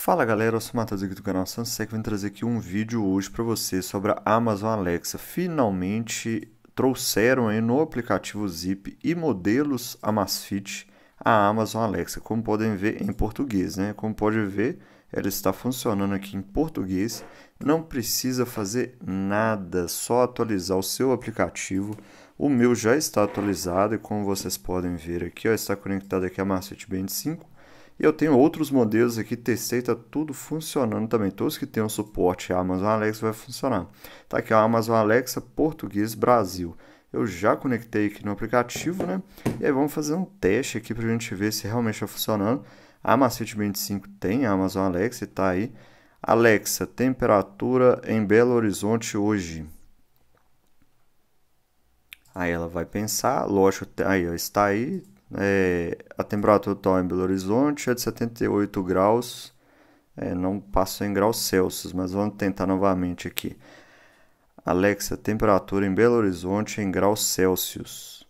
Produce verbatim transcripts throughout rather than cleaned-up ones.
Fala galera, eu sou o Matheus aqui do canal Sansec, vim trazer aqui um vídeo hoje para você sobre a Amazon Alexa. Finalmente trouxeram aí no aplicativo Zip e modelos Amazfit a Amazon Alexa, como podem ver em português, né? Como pode ver, ela está funcionando aqui em português, não precisa fazer nada, só atualizar o seu aplicativo. O meu já está atualizado e como vocês podem ver aqui, ó, está conectado aqui a Amazfit Band cinco. E eu tenho outros modelos aqui, testei, tá tudo funcionando também. Todos que tenham suporte à Amazon Alexa vai funcionar. Tá aqui a Amazon Alexa Português Brasil. Eu já conectei aqui no aplicativo, né? E aí vamos fazer um teste aqui pra gente ver se realmente está funcionando. A Amazfit Band cinco tem a Amazon Alexa e tá aí. Alexa, temperatura em Belo Horizonte hoje. Aí ela vai pensar, lógico, aí ó, está aí. É, a temperatura atual em Belo Horizonte é de setenta e oito graus, é, não passou em graus Celsius, mas vamos tentar novamente aqui. Alexa, temperatura em Belo Horizonte em graus Celsius.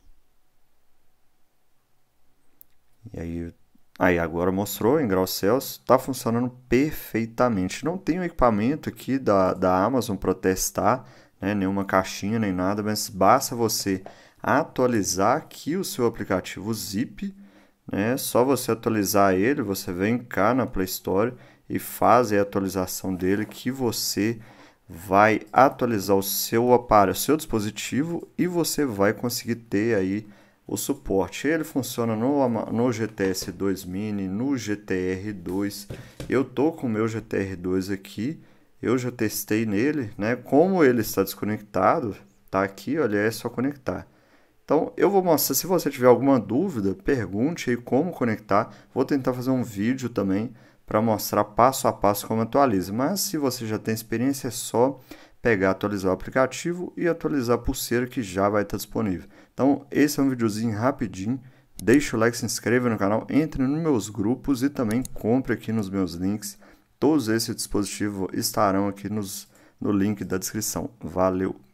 E aí, aí agora mostrou em graus Celsius, está funcionando perfeitamente. Não tem um equipamento aqui da, da Amazon para testar, né, nenhuma caixinha nem nada, mas basta você atualizar aqui o seu aplicativo Zip, né? Só você atualizar ele, você vem cá na Play Store e faz a atualização dele que você vai atualizar o seu aparelho, o seu dispositivo e você vai conseguir ter aí o suporte. Ele funciona no, no G T S dois Mini, no G T R dois. Eu tô com o meu G T R dois aqui, eu já testei nele, né? Como ele está desconectado, tá aqui, olha, é só conectar. Então, eu vou mostrar, se você tiver alguma dúvida, pergunte aí como conectar. Vou tentar fazer um vídeo também para mostrar passo a passo como atualiza. Mas se você já tem experiência, é só pegar, atualizar o aplicativo e atualizar a pulseira que já vai estar disponível. Então, esse é um videozinho rapidinho. Deixa o like, se inscreva no canal, entre nos meus grupos e também compre aqui nos meus links. Todos esses dispositivos estarão aqui nos, no link da descrição. Valeu!